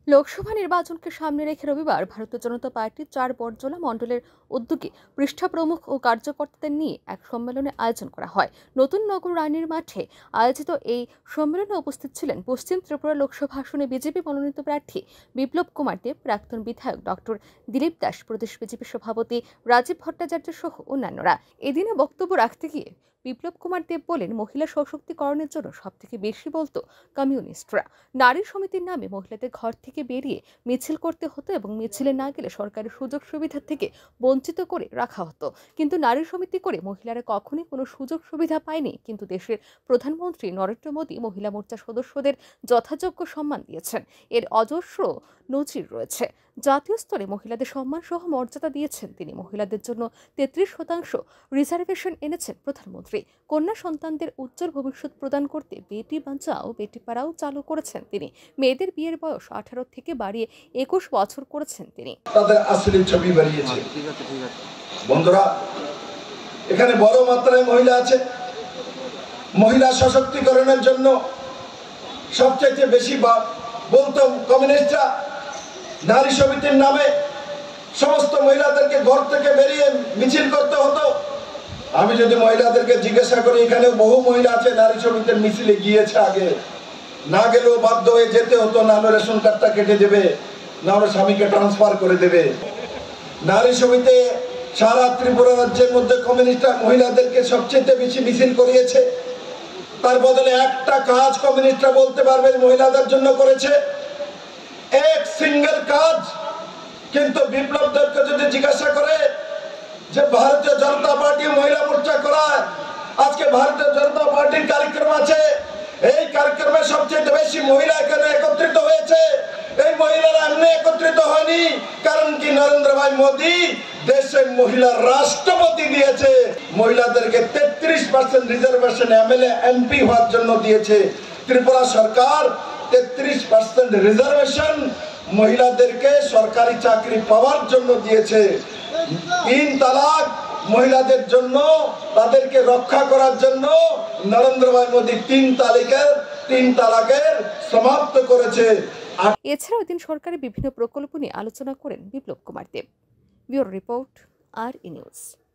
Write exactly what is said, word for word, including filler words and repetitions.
লোকসভা নির্বাচনকে সামনে রেখে রবিবার ভারতীয় জনতা পার্টির চার বরজলা মণ্ডলের উদ্যোগে পৃষ্ঠা প্রমুখ ও কার্যকর্তাদের নিয়ে এক সম্মেলনের আয়োজন করা হয়। নতুন নগর রানীর মাঠে আয়োজিত এই সম্মেলনে উপস্থিত ছিলেন পশ্চিম ত্রিপুরা লোকসভা আসনে বিজেপি মনোনীত প্রার্থী বিপ্লব কুমার দেব, প্রাক্তন বিধায়ক ডক্টর দিলীপ দাস, প্রদেশ বিজেপি সভাপতি রাজীব ভট্টাচার্য সহ অন্যান্যরা। এদিনে বক্তব্য রাখতে গিয়ে বিপ্লব কুমার দেব বলেন, মহিলা সশক্তিকরণের জন্য সবথেকে বেশি বলতো কমিউনিস্টরা। নারী সমিতির নামে মহিলাদের ঘর থেকে বেরিয়ে মিছিল করতে হতো এবং মিছিলে না গেলে সরকারের সুযোগ সুবিধা থেকে বঞ্চিত করে রাখা হতো। কিন্তু নারী সমিতি করে মহিলারা কখনই কোনো সুযোগ সুবিধা পায়নি। কিন্তু দেশের প্রধানমন্ত্রী নরেন্দ্র মোদী মহিলা মোর্চা সদস্যদের যথাযোগ্য সম্মান দিয়েছেন। এর অজস্র নজির রয়েছে। জাতীয় স্তরে মহিলাদের সম্মান সহ মর্যাদা দিয়েছেন তিনি। মহিলাদের জন্য তেত্রিশ শতাংশ রিজার্ভেশন এনেছেন প্রধানমন্ত্রী। কন্যা সন্তানদের উজ্জ্বল ভবিষ্যৎ প্রদান করতে বেটি বাঁচাও বেটি পড়াও চালু করেছেন তিনি। মেয়েদের বিয়ের বয়স আঠারো থেকে বাড়িয়ে একুশ বছর করেছেন তিনি। তাদের আসলে ছবি বাড়িয়েছে। বন্ধুরা, এখানে বড় মাত্রায় মহিলা আছে। মহিলা সশক্তিকরণের জন্য সবচেয়ে বেশি বলতো কমিউনিস্টরা। নারী সমিতির নামে সমস্ত মহিলাদেরকে ঘর থেকে বেরিয়ে মিছিল করতে হতো। আমি যদি মহিলাদেরকে জিজ্ঞাসা করি, এখানে বহু মহিলা আছে নারী সমিতির মিছিলে গিয়েছে, আগে না গেলেও বাধ্য হয়ে যেতে হতো, না হলে রেশন কার্ডটা কেটে দেবে, না হলে স্বামীকে ট্রান্সফার করে দেবে। নারী সমিতি সারা ত্রিপুরা রাজ্যের মধ্যে কমিউনিস্টরা মহিলাদেরকে সবচেয়ে বেশি মিছিল করিয়েছে। তার বদলে একটা কাজ কমিউনিস্টরা বলতে পারবে মহিলাদের জন্য করেছে, এক সিঙ্গেল কাজ। কিন্তু বিপ্লব দেবকে যদি জিজ্ঞাসা করে যে ভারতীয় জনতা পার্টি মহিলা মোর্চা করায়, আজকে ভারতীয় জনতা পার্টির কার্যক্রম আছে, এই কার্যক্রমে সবচেয়ে বেশি মহিলা এখানে একত্রিত হয়েছে। এই মহিলারা এমনি একত্রিত হয়নি, কারণ কি নরেন্দ্র ভাই মোদী দেশে মহিলা রাষ্ট্রপতি দিয়েছে। মহিলাদেরকে তেত্রিশ পার্সেন্ট রিজার্ভেশন এমএলএ এমপি হওয়ার জন্য দিয়েছে। ত্রিপুরা সরকার তেত্রিশ পার্সেন্ট রিজার্ভেশন মহিলাদেরকে সরকারি চাকরি পাওয়ার জন্য দিয়েছে। তিন তালাক মহিলাদের জন্য, তাদেরকে রক্ষা করার জন্য নরেন্দ্র ভাই মোদী তিন তালিকের তিন তালাকের সমাপ্ত করেছে। এছাড়াও দিন সরকারের বিভিন্ন প্রকল্প নিয়ে আলোচনা করেন Biplab Kumar Deb. Bureau report, R E news.